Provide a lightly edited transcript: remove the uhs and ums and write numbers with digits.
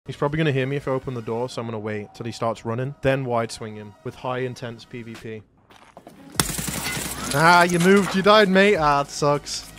He's probably going to hear me if I open the door, so I'm going to wait till he starts running. Then wide swing him with high intense PvP. Ah, you moved. You died, mate. Ah, it sucks.